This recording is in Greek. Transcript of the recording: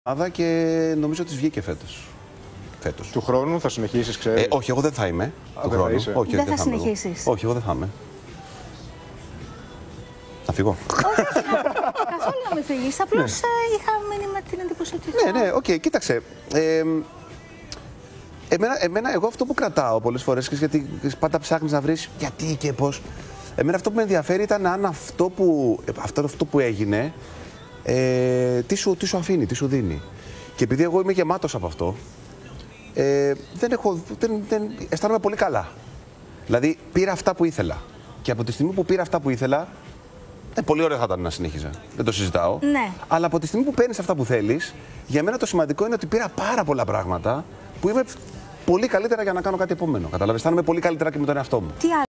Και νομίζω ότι βγήκε φέτος. Του χρόνου θα συνεχίσεις, ξέρεις? Όχι, εγώ δεν θα είμαι. Του δεν χρόνου. θα Όχι, δεν θα συνεχίσεις. Όχι, εγώ δεν θα είμαι. Να φύγω. Καθόλου να με φύγεις. Απλώς είχα μείνει με την εντύπωση ότι. Ναι, οκ, κοίταξε. Εγώ αυτό που κρατάω πολλές φορές, γιατί πάντα ψάχνεις να βρεις γιατί και πώς. Εμένα αυτό που με ενδιαφέρει ήταν αν αυτό που έγινε, τι σου αφήνει, τι σου δίνει. Και επειδή εγώ είμαι γεμάτος από αυτό, αισθάνομαι πολύ καλά. Δηλαδή, πήρα αυτά που ήθελα. Και από τη στιγμή που πήρα αυτά που ήθελα, πολύ ωραία θα ήταν να συνέχιζα. Δεν το συζητάω. Ναι. Αλλά από τη στιγμή που παίρνεις αυτά που θέλεις, για μένα το σημαντικό είναι ότι πήρα πάρα πολλά πράγματα που είμαι πολύ καλύτερα για να κάνω κάτι επόμενο. Καταλαβαίνεις, αισθάνομαι πολύ καλύτερα και με τον εαυτό μου.